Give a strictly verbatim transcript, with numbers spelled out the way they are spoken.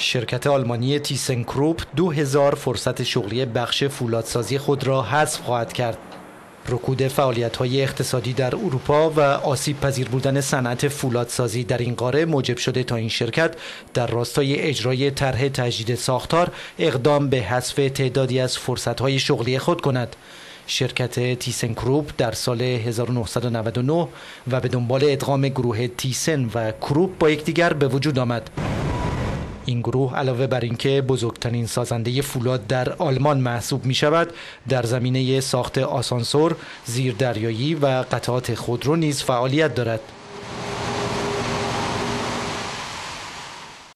شرکت آلمانی تیسن کروپ دو هزار فرصت شغلی بخش فولادسازی خود را حذف خواهد کرد. رکود فعالیت‌های اقتصادی در اروپا و آسیب پذیر بودن صنعت فولادسازی در این قاره موجب شده تا این شرکت در راستای اجرای طرح تجدید ساختار اقدام به حذف تعدادی از فرصت‌های شغلی خود کند. شرکت تیسن کروپ در سال هزار و نهصد و نود و نه و به دنبال ادغام گروه تیسن و کروپ با یکدیگر به وجود آمد. این گروه علاوه بر اینکه بزرگترین سازنده فولاد در آلمان محسوب می شود، در زمینه ساخت آسانسور، زیردریایی و قطعات خودرو نیز فعالیت دارد.